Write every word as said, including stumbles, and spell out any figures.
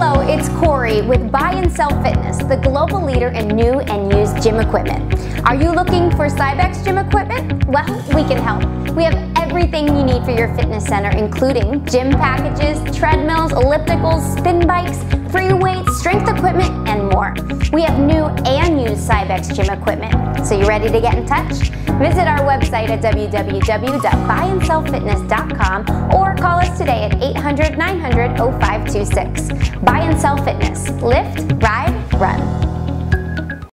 Hello, it's Corey with Buy and Sell Fitness, the global leader in new and used gym equipment. Are you looking for Cybex gym equipment? Well, we can help. We have everything you need for your fitness center, including gym packages, treadmills, ellipticals, spin bikes, free weights, strength equipment, and more. We have new and used Cybex gym equipment. So you ready to get in touch? Visit our website at w w w dot buy and sell fitness dot com or call us today at eight hundred, nine hundred, oh five two six. Buy and Sell Fitness. Lift, ride, run.